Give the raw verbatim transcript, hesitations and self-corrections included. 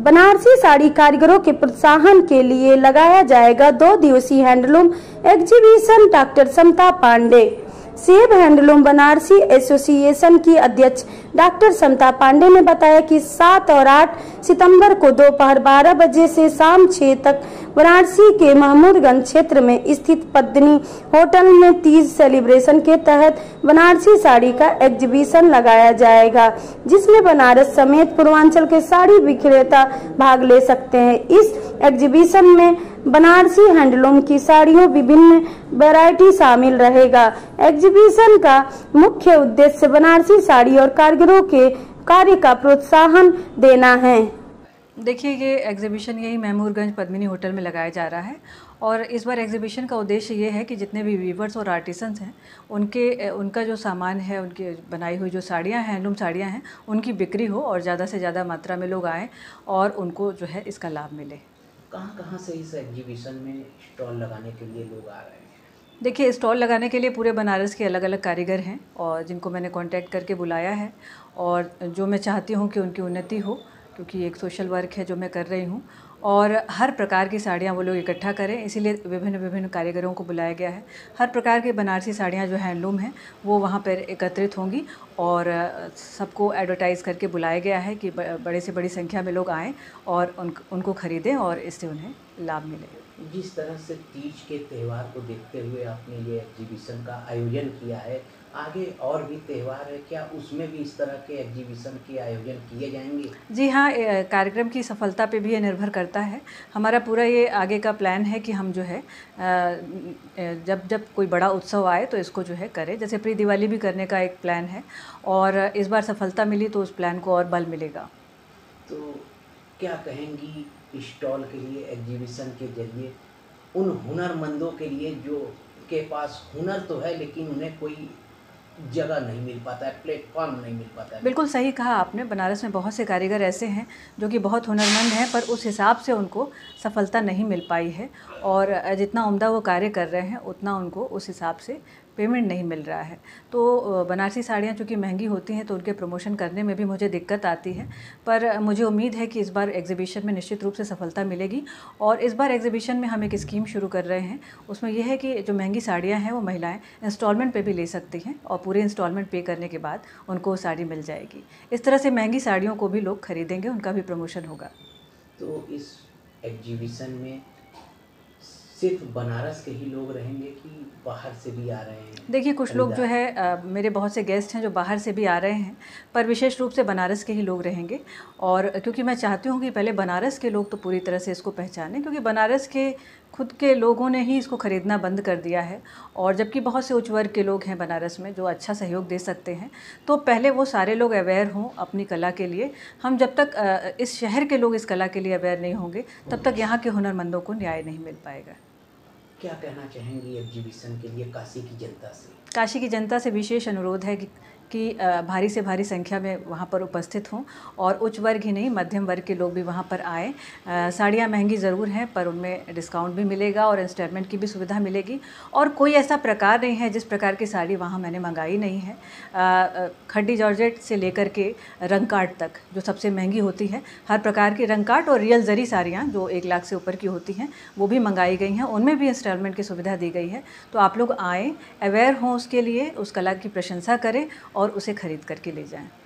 बनारसी साड़ी कारीगरों के प्रोत्साहन के लिए लगाया जाएगा दो दिवसीय handloom exhibition. Doctor Samta Pandey, सेब हैंडलूम बनारसी एसोसिएशन की अध्यक्ष डॉक्टर समता पांडे ने बताया कि सात और आठ सितंबर को दोपहर बारह बजे से शाम छह तक वाराणसी के महमूदगंज क्षेत्र में स्थित पद्मिनी होटल में तीज सेलिब्रेशन के तहत बनारसी साड़ी का एग्जीबिशन लगाया जाएगा, जिसमें बनारस समेत पूर्वांचल के साड़ी विक्रेता भाग ले सकते हैं। इस एग्जीबिशन में बनारसी हैंडलूम की साड़ियों विभिन्न वैरायटी शामिल रहेगा। एग्जीबिशन का मुख्य उद्देश्य बनारसी साड़ी और कारीगरों के कार्य का प्रोत्साहन देना है। देखिए, ये एग्जीबिशन यही महमूदगंज पद्मिनी होटल में लगाया जा रहा है और इस बार एग्जीबिशन का उद्देश्य ये है कि जितने भी वीवर्स और आर्टिसंस हैं उनके उनका जो सामान है, उनकी बनाई हुई जो साड़ियाँ हैं, हैंडलूम साड़ियाँ हैं, उनकी बिक्री हो और ज़्यादा से ज़्यादा मात्रा में लोग आएँ और उनको जो है इसका लाभ मिले। कहाँ कहाँ से इस एग्जीबिशन में स्टॉल लगाने के लिए लोग आ रहे हैं? देखिए, स्टॉल लगाने के लिए पूरे बनारस के अलग अलग कारीगर हैं और जिनको मैंने कांटेक्ट करके बुलाया है और जो मैं चाहती हूँ कि उनकी उन्नति हो, क्योंकि एक सोशल वर्क है जो मैं कर रही हूँ और हर प्रकार की साड़ियाँ वो लोग इकट्ठा करें, इसीलिए विभिन्न विभिन्न कारीगरों को बुलाया गया है। हर प्रकार की बनारसी साड़ियाँ जो हैंडलूम हैं वो वहाँ पर एकत्रित होंगी और सबको एडवर्टाइज़ करके बुलाया गया है कि बड़े से बड़ी संख्या में लोग आएँ और उन उनको ख़रीदें और इससे उन्हें लाभ मिले। जिस तरह से तीज के त्यौहार को देखते हुए आपने ये एग्जीबिशन का आयोजन किया है, आगे और भी त्यौहार है, क्या उसमें भी इस तरह के एग्जीबिशन के आयोजन किए जाएंगे? जी हाँ, कार्यक्रम की सफलता पे भी ये निर्भर करता है। हमारा पूरा ये आगे का प्लान है कि हम जो है जब जब कोई बड़ा उत्सव आए तो इसको जो है करें। जैसे प्री दिवाली भी करने का एक प्लान है और इस बार सफलता मिली तो उस प्लान को और बल मिलेगा। तो क्या कहेंगी स्टॉल के लिए, एग्जीबिशन के जरिए उन हुनरमंदों के लिए जो के पास हुनर तो है लेकिन उन्हें कोई जगह नहीं मिल पाता है, प्लेटफॉर्म नहीं मिल पाता है? बिल्कुल सही कहा आपने। बनारस में बहुत से कारीगर ऐसे हैं जो कि बहुत हुनरमंद हैं पर उस हिसाब से उनको सफलता नहीं मिल पाई है और जितना उम्दा वो कार्य कर रहे हैं उतना उनको उस हिसाब से पेमेंट नहीं मिल रहा है। तो बनारसी साड़ियाँ चूँकि महंगी होती हैं तो उनके प्रमोशन करने में भी मुझे दिक्कत आती है, पर मुझे उम्मीद है कि इस बार एग्जीबिशन में निश्चित रूप से सफलता मिलेगी। और इस बार एग्जीबिशन में हम एक स्कीम शुरू कर रहे हैं, उसमें यह है कि जो महंगी साड़ियाँ हैं वो महिलाएं इंस्टॉलमेंट पे भी ले सकती हैं और पूरे इंस्टॉलमेंट पे करने के बाद उनको साड़ी मिल जाएगी। इस तरह से महंगी साड़ियों को भी लोग खरीदेंगे, उनका भी प्रमोशन होगा। तो इस एग्जीबिशन में सिर्फ बनारस के ही लोग रहेंगे कि बाहर से भी आ रहे हैं? देखिए, कुछ लोग जो है आ, मेरे बहुत से गेस्ट हैं जो बाहर से भी आ रहे हैं, पर विशेष रूप से बनारस के ही लोग रहेंगे। और क्योंकि मैं चाहती हूँ कि पहले बनारस के लोग तो पूरी तरह से इसको पहचानें, क्योंकि बनारस के खुद के लोगों ने ही इसको ख़रीदना बंद कर दिया है और जबकि बहुत से उच्च वर्ग के लोग हैं बनारस में जो अच्छा सहयोग दे सकते हैं, तो पहले वो सारे लोग अवेयर हों अपनी कला के लिए। हम जब तक इस शहर के लोग इस कला के लिए अवेयर नहीं होंगे तब तक यहाँ के हुनरमंदों को न्याय नहीं मिल पाएगा। क्या कहना चाहेंगी एग्जीबिशन के लिए काशी की जनता से? काशी की जनता से विशेष अनुरोध है कि कि भारी से भारी संख्या में वहाँ पर उपस्थित हों और उच्च वर्ग ही नहीं, मध्यम वर्ग के लोग भी वहाँ पर आएँ। साड़ियाँ महंगी ज़रूर हैं पर उनमें डिस्काउंट भी मिलेगा और इंस्टॉलमेंट की भी सुविधा मिलेगी। और कोई ऐसा प्रकार नहीं है जिस प्रकार की साड़ी वहाँ मैंने मंगाई नहीं है। खड्डी जॉर्जेट से लेकर के रंगकाट तक जो सबसे महंगी होती है, हर प्रकार की रंगकाट और रियल जरी साड़ियाँ जो एक लाख से ऊपर की होती हैं वो भी मंगाई गई हैं, उनमें भी इंस्टॉलमेंट की सुविधा दी गई है। तो आप लोग आएँ, अवेयर हों उसके लिए, उस कला की प्रशंसा करें और उसे खरीद करके ले जाएं।